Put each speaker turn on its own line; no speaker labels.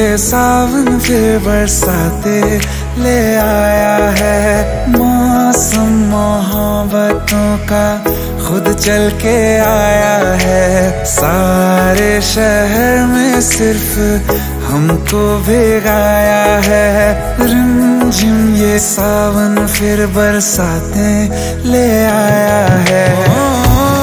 सावन फिर बरसाते ले आया है। मौसम मोहब्बतों का खुद चल के आया है। सारे शहर में सिर्फ हमको भिगाया है। रिमझिम ये सावन फिर बरसाते ले आया है।